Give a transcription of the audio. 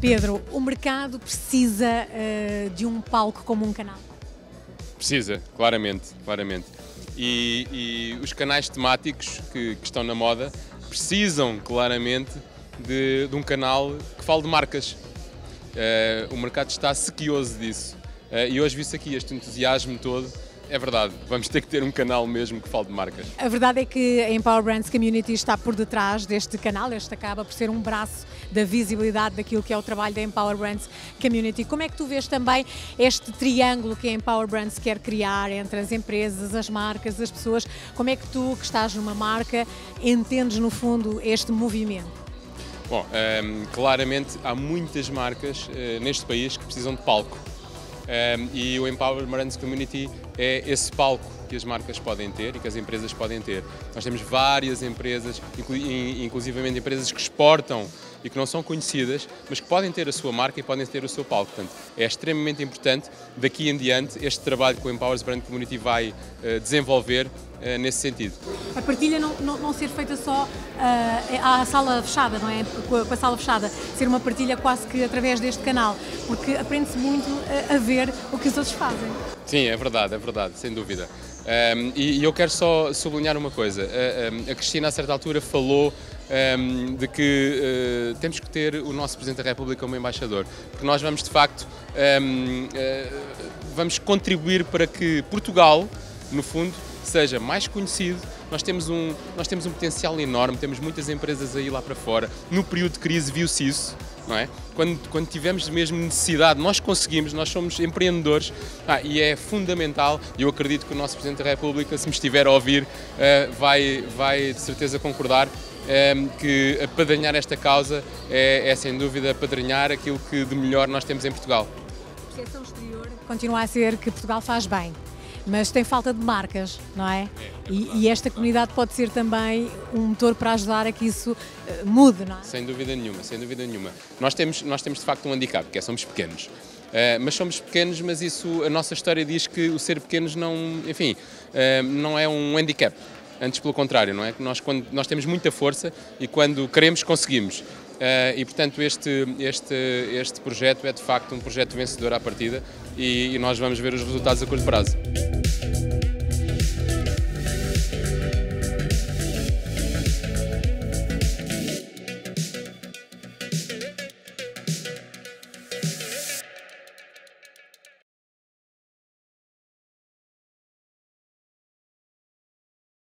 Pedro, o mercado precisa de um palco como um canal? Precisa, claramente. E os canais temáticos que estão na moda precisam claramente de um canal que fale de marcas. O mercado está sequioso disso. E hoje vi-se aqui este entusiasmo todo. É verdade, vamos ter que ter um canal mesmo que fale de marcas. A verdade é que a Empower Brands Community está por detrás deste canal, este acaba por ser um braço da visibilidade daquilo que é o trabalho da Empower Brands Community. Como é que tu vês também este triângulo que a Empower Brands quer criar entre as empresas, as marcas, as pessoas? Como é que tu, que estás numa marca, entendes no fundo este movimento? Bom, claramente há muitas marcas neste país que precisam de palco. E o Empower Brands Community é esse palco que as marcas podem ter e que as empresas podem ter. Nós temos várias empresas, inclusivamente empresas que exportam e que não são conhecidas, mas que podem ter a sua marca e podem ter o seu palco. Portanto, é extremamente importante, daqui em diante, este trabalho que o Empower Brands Community vai desenvolver nesse sentido. A partilha não ser feita só à sala fechada, não é? Com a sala fechada, ser uma partilha quase que através deste canal, porque aprende-se muito a ver o que os outros fazem. Sim, é verdade, sem dúvida. E eu quero só sublinhar uma coisa. A Cristina, a certa altura, falou de que temos que ter o nosso Presidente da República como embaixador, porque nós vamos, de facto, vamos contribuir para que Portugal, no fundo, seja mais conhecido. Nós temos um potencial enorme, temos muitas empresas aí lá para fora. No período de crise viu-se isso, não é? Quando tivemos mesmo necessidade, nós conseguimos, nós somos empreendedores e é fundamental, e eu acredito que o nosso Presidente da República, se me estiver a ouvir, vai de certeza concordar, que apadrinhar esta causa é sem dúvida apadrinhar aquilo que de melhor nós temos em Portugal. A percepção exterior continua a ser que Portugal faz bem, mas tem falta de marcas, não é? E esta comunidade pode ser também um motor para ajudar a que isso mude, não é? Sem dúvida nenhuma. Nós temos de facto um handicap, que é somos pequenos. Mas somos pequenos, mas a nossa história diz que o ser pequenos não é um handicap. Antes pelo contrário, não é? Quando nós temos muita força e quando queremos, conseguimos. E portanto este projeto é de facto um projeto vencedor à partida e nós vamos ver os resultados a curto prazo.